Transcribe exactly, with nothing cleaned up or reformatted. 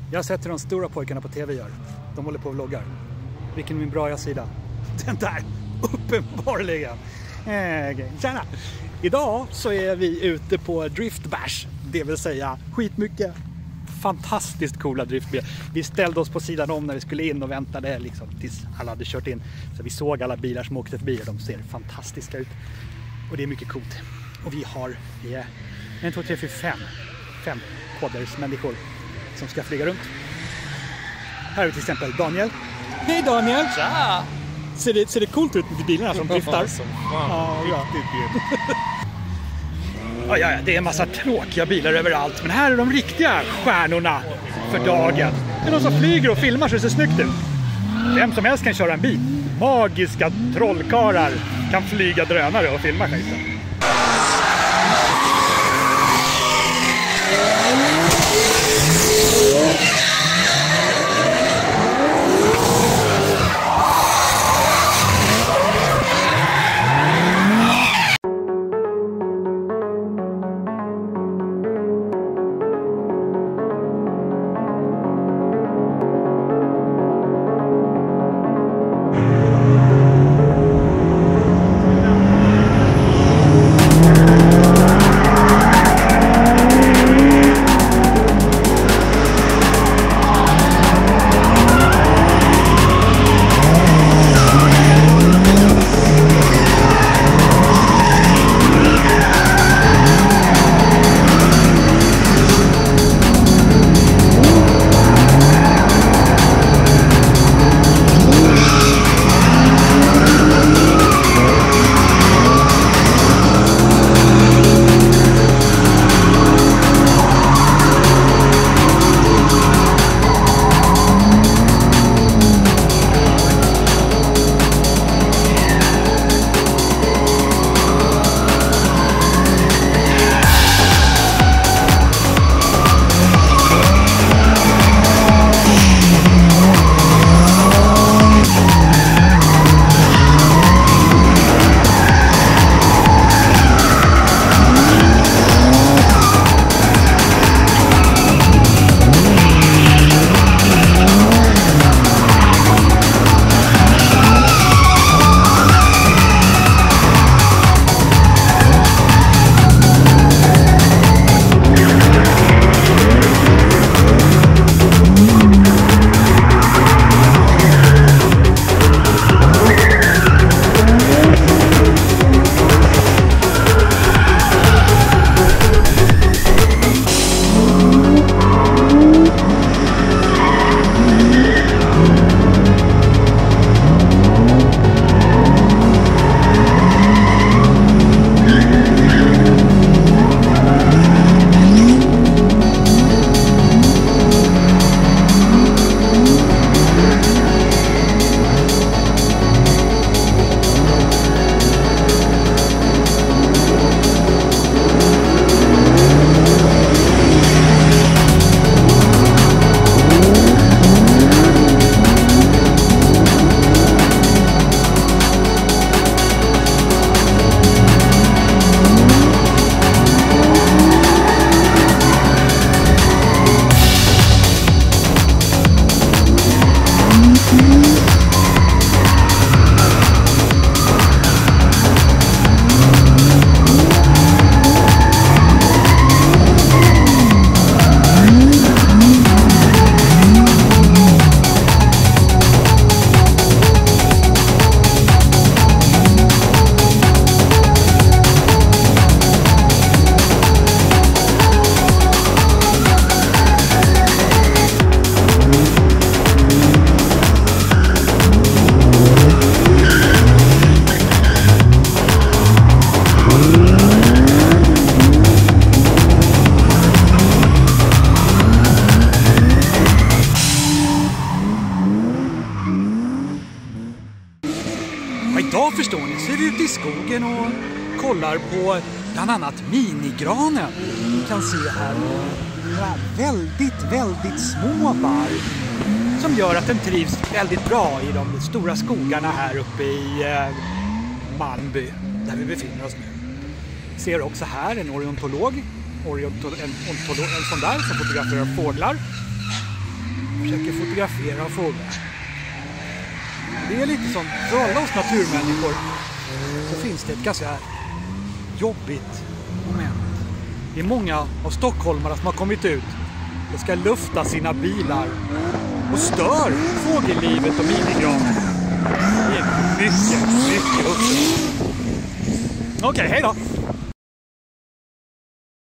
Jag har sett hur de stora pojkarna på tv gör. De håller på och vloggar. Vilken är min bra sida? Den där, uppenbarligen. Eh, tjena! Idag så är vi ute på Drift Bash. Det vill säga skitmycket fantastiskt coola driftbilar. Vi ställde oss på sidan om när vi skulle in och väntade liksom, tills alla hade kört in. Så vi såg alla bilar som åkte förbi och de ser fantastiska ut. Och det är mycket coolt. Och vi har vi är en, två, tre, fyra, fem. Fem koders människor som ska flyga runt. Här är till exempel Daniel. Hej Daniel! Tja! Ser det, ser det coolt ut med bilarna som driftar? Som fan, ja, riktigt ja. Ja, ja, det är en massa tråkiga bilar överallt. Men här är de riktiga stjärnorna för dagen. Det är de som flyger och filmar så det ser snyggt ut. Vem som helst kan köra en bil. Magiska trollkarlar kan flyga drönare och filma skiten. Idag förstår ni så är vi ute i skogen och kollar på bland annat minigranen. Ni kan se här väldigt, väldigt små barr som gör att den trivs väldigt bra i de stora skogarna här uppe i eh, Malmby där vi befinner oss nu. Ser också här en ornitolog, en, en, en sån där som fotograferar fåglar. Försöker fotografera fåglar. Det är lite som för alla oss naturmänniskor så finns det ett ganska jobbigt moment. Det är många av stockholmare som har kommit ut och ska lufta sina bilar och stör fågellivet och minigranen. Det är mycket, mycket upprörande. Okej, hej då!